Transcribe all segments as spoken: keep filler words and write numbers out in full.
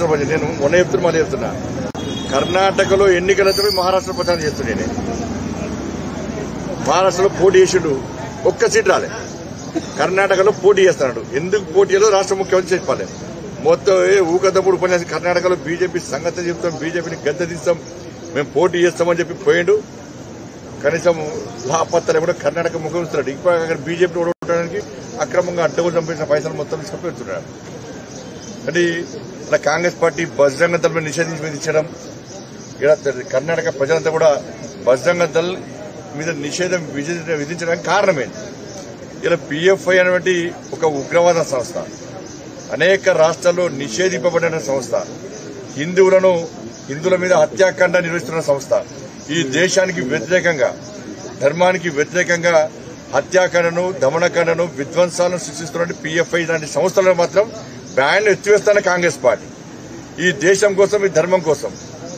మహారాష్ట్ర నేను మొన్న చెప్తున్నా మళ్ళీ చెప్తున్నా కర్ణాటకలో ఎన్నికలతో మహారాష్ట్ర ప్రచారం చేస్తున్నానే మహారాష్ట్రలో పోటీ చేసిండు ఒక్క సీట్ రాలే కర్ణాటకలో పోటీ చేస్తున్నాడు ఎందుకు పోటీ చేయాలో రాష్ట్ర ముఖ్యమంత్రి చెప్పాలి మొత్తం ఊకదప్పుడు ఉపన్యాసం కర్ణాటకలో బీజేపీ సంగతి చెప్తాం బీజేపీని గద్దె తీస్తాం మేము పోటీ చేస్తామని చెప్పి పోయిండు కనీసం లాపత్తలు కూడా కర్ణాటక ముఖ్యమంత్రి ఇప్పుడు అక్కడ బీజేపీ ఓడగొట్టడానికి అక్రమంగా అడ్డగోలు చంపేసిన పైసలు మొత్తం తీసుకుపెడుతున్నాడు అంటే ఇలా కాంగ్రెస్ పార్టీ బజరంగ దళం నిషేధించి మీద ఇచ్చడం ఇలా కర్ణాటక ప్రజలంతా కూడా బజరంగ దళ్ మీద నిషేధం విధించడానికి కారణమేంటి ఇలా పీఎఫ్ఐ అనేటువంటి ఒక ఉగ్రవాద సంస్థ అనేక రాష్ట్రాల్లో నిషేధింపబడిన సంస్థ హిందువులను హిందువుల మీద హత్యాకాండ నిర్వహిస్తున్న సంస్థ ఈ దేశానికి వ్యతిరేకంగా ధర్మానికి వ్యతిరేకంగా హత్యాకాండను దమనకాండను విధ్వంసాలను సృష్టిస్తున్న పీఎఫ్ఐ లాంటి సంస్థలను మాత్రం బ్యాన్ ఎత్తివేస్తున్న కాంగ్రెస్ పార్టీ ఈ దేశం కోసం ఈ ధర్మం కోసం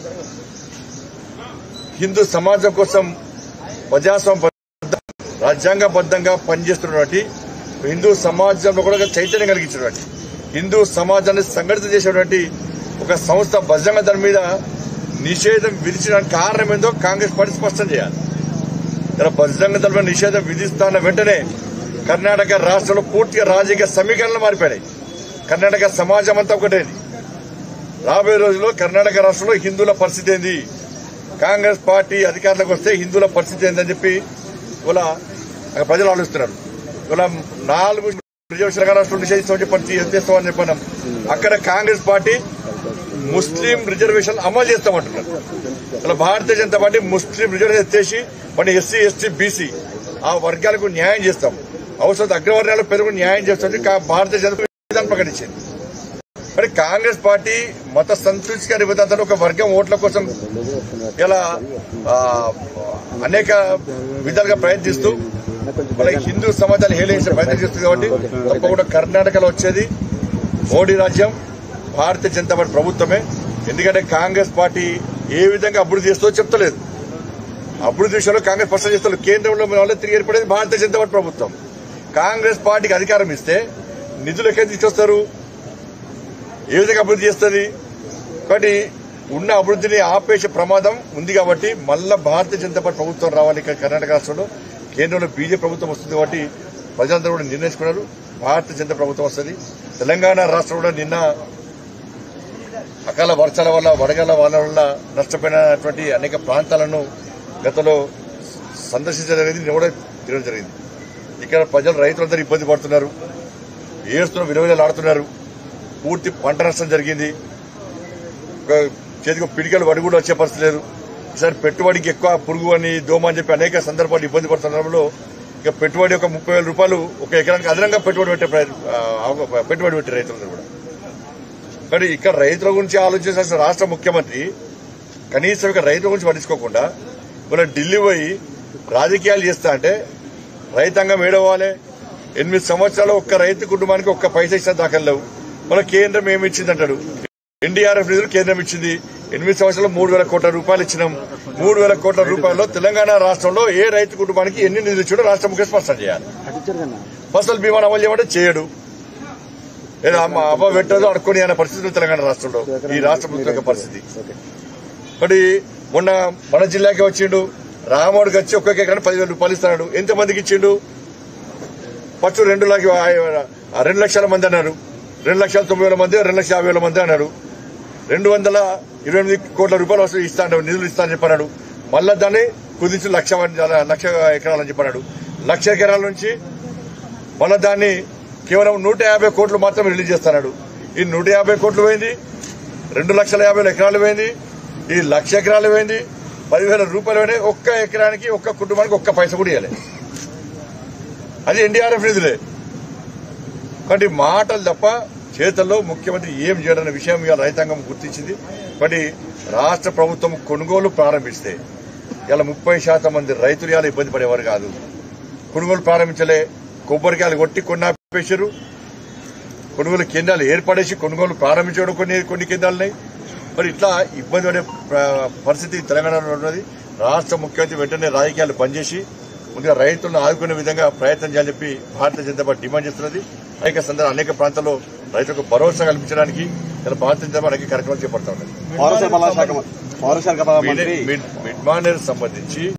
హిందూ సమాజం కోసం ప్రజాస్వామ్య రాజ్యాంగబద్దంగా పనిచేస్తున్నటువంటి హిందూ సమాజంలో కూడా చైతన్యం కలిగించినటువంటి హిందూ సమాజాన్ని సంఘటిత చేసినటువంటి ఒక సంస్థ బజరంగ దళం మీద నిషేధం విధించడానికి కారణం ఏందో కాంగ్రెస్ పార్టీ స్పష్టం చేయాలి ఇలా బజరంగ దళం నిషేధం విధిస్తున్న వెంటనే కర్ణాటక రాష్ట్రంలో పూర్తిగా రాజకీయ సమీకరణలు మారిపోయాయి కర్ణాటక సమాజం అంతా ఒకటేది రాబోయే రోజుల్లో కర్ణాటక రాష్ట్రంలో హిందువుల పరిస్థితి ఏంది కాంగ్రెస్ పార్టీ అధికారంలోకి వస్తే హిందువుల పరిస్థితి ఏందని చెప్పి ఇలా ప్రజలు ఆలోచిస్తున్నారు ఇలా నాలుగు రిజర్వేషన్ రాష్ట్రం నిషేధిస్తామని చెప్పి చేస్తామని చెప్పాం అక్కడ కాంగ్రెస్ పార్టీ ముస్లిం రిజర్వేషన్ అమలు చేస్తామంటున్నారు ఇలా Bharatiya Janata Party Muslim reservation ఎత్తేసి మన ఎస్సీ ఎస్టీ బీసీ ఆ వర్గాలకు న్యాయం చేస్తాం అవసరం అగ్రవర్ణాల పెరుగు న్యాయం చేస్తుంది భారతీయ జనతా విధానం ప్రకటించింది మరి కాంగ్రెస్ పార్టీ మత సంతృష్టికర నిబంధనలు ఒక వర్గం ఓట్ల కోసం ఇలా అనేక విధాలుగా ప్రయత్నిస్తూ వాళ్ళకి హిందూ సమాజాన్ని హేళించే ప్రయత్నం చేస్తుంది కాబట్టి తప్పకుండా కర్ణాటకలో వచ్చేది మోడీ రాజ్యం భారతీయ జనతా పార్టీ ప్రభుత్వమే ఎందుకంటే కాంగ్రెస్ పార్టీ ఏ విధంగా అభివృద్ధి చేస్తుందో చెప్తలేదు అభివృద్ధి విషయంలో కాంగ్రెస్ స్పష్టం చేస్తారు కేంద్రంలో వల్ల తిరిగి ఏర్పడేది భారతీయ జనతా పార్టీ ప్రభుత్వం కాంగ్రెస్ పార్టీకి అధికారం ఇస్తే నిధులు ఎక్కడ తీసుకొస్తారు ఏ విధంగా అభివృద్ధి చేస్తుంది కాబట్టి ఉన్న అభివృద్ధిని ఆపేసే ప్రమాదం ఉంది కాబట్టి మళ్ళా భారతీయ జనతా పార్టీ ప్రభుత్వం రావాలి ఇక్కడ కర్ణాటక రాష్ట్రంలో కేంద్రంలో బీజేపీ ప్రభుత్వం వస్తుంది కాబట్టి ప్రజలందరూ కూడా నిర్ణయించుకున్నారు భారతీయ జనతా ప్రభుత్వం వస్తుంది తెలంగాణ రాష్ట్రం కూడా నిన్న అకాల వర్షాల వల్ల వడగళ్ల వాన వల్ల నష్టపోయినటువంటి అనేక ప్రాంతాలను గతంలో సందర్శించడం జరిగింది కూడా తిరగడం జరిగింది ఇక్కడ ప్రజలు రైతులందరూ ఇబ్బంది పడుతున్నారు ఏడుస్తున్న విలువలాడుతున్నారు పూర్తి పంట నష్టం జరిగింది చేతికి పిడికలు వడి కూడా వచ్చే పరిస్థితి లేదు ఈసారి పెట్టుబడికి ఎక్కువ పురుగు అని దోమ అని చెప్పి అనేక సందర్భాలు ఇబ్బంది పడుతున్నప్పుడు ఇక పెట్టుబడి ఒక ముప్పై వేల రూపాయలు ఒక ఎకరానికి అదనంగా పెట్టుబడి పెట్టే పెట్టుబడి పెట్టే రైతులందరూ కూడా కానీ ఇక్కడ రైతుల గురించి ఆలోచించాల్సిన రాష్ట్ర ముఖ్యమంత్రి కనీసం ఇక రైతుల గురించి పట్టించుకోకుండా మన ఢిల్లీ పోయి రాజకీయాలు చేస్తా అంటే రైతాంగం ఏడవాలి ఎనిమిది సంవత్సరాలు ఒక్క రైతు కుటుంబానికి ఒక్క పైసా ఇచ్చిన దాఖలు లేవు మన కేంద్రం ఏమి ఇచ్చింది అంటాడు ఎన్డీఆర్ఎఫ్ నిధులు కేంద్రం ఇచ్చింది ఎనిమిది సంవత్సరాలు మూడు వేల కోట్ల రూపాయలు ఇచ్చినాం మూడు వేల కోట్ల రూపాయల్లో తెలంగాణ రాష్ట్రంలో ఏ రైతు కుటుంబానికి ఎన్ని నిధులు ఇచ్చాడో రాష్ట్ర ముఖ్య స్పష్టం చేయాలి ఫసల్ బీమా అమలు చేయమంటే చేయడు లేదా అబ్బా పెట్టదు అడుక్కొని అనే పరిస్థితులు తెలంగాణ రాష్ట్రంలో ఈ రాష్ట్ర ప్రభుత్వం పరిస్థితి మరి మొన్న మన జిల్లాకి వచ్చిండు రామోడికి వచ్చి ఒక్కొక్క ఎకరానికి పదివేల రూపాయలు ఇస్తున్నాడు ఎంతమందికి ఇచ్చిండు ఫస్ట్ రెండు రెండు లక్షల మంది అన్నారు రెండు లక్షల తొమ్మిది వేల మంది రెండు లక్షల యాభై వేల మంది అన్నాడు రెండు వందల ఇరవై ఎనిమిది కోట్ల రూపాయలు వస్తూ ఇస్తాను నిధులు ఇస్తానని చెప్పన్నాడు మళ్ళా దాన్ని కుదించి లక్ష లక్ష ఎకరాలని చెప్పన్నాడు లక్ష ఎకరాల నుంచి మళ్ళా దాన్ని కేవలం నూట యాభై కోట్లు మాత్రం రిలీజ్ చేస్తున్నాడు ఈ నూట యాభై కోట్లు పోయింది రెండు లక్షల యాభై వేల ఎకరాలు పోయింది ఈ లక్ష ఎకరాలు పోయింది పదివేల రూపాయలు పోయినాయి ఒక్క ఎకరానికి ఒక్క కుటుంబానికి ఒక్క పైసా కూడా ఇవ్వాలి అది ఎన్డీఆర్ఎఫ్ నిధులే కాబట్టి మాటలు తప్ప చేతల్లో ముఖ్యమంత్రి ఏం చేయడన్న విషయం ఇవాళ రైతాంగం గుర్తించింది కాబట్టి రాష్ట్ర ప్రభుత్వం కొనుగోలు ప్రారంభిస్తే ఇలా ముప్పై శాతం మంది రైతులు ఇలా ఇబ్బంది పడేవారు కాదు కొనుగోలు ప్రారంభించలే కొబ్బరికాయలు కొట్టి కొన్ని ఆపేశారు కొనుగోలు కేంద్రాలు ఏర్పడేసి కొనుగోలు ప్రారంభించడం కొన్ని కొన్ని కేంద్రాలున్నాయి మరి ఇట్లా ఇబ్బంది పడే పరిస్థితి తెలంగాణలో ఉన్నది రాష్ట్ర ముఖ్యమంత్రి వెంటనే రాజకీయాలు బంద్ చేసి ముందుగా రైతులను ఆదుకునే విధంగా ప్రయత్నం చేయాలని చెప్పి భారతీయ జనతా పార్టీ డిమాండ్ చేస్తున్నది అనేక సందర్భాలు అనేక ప్రాంతాల్లో రైతులకు భరోసా కల్పించడానికి ఇలా భారతీయ అనేక కార్యక్రమాలు చేపడతా ఉన్నాయి. పౌరసరఫరాల శాఖ పౌరసరఫరాల మంత్రి మిడ్ మానేర్ సంబంధించి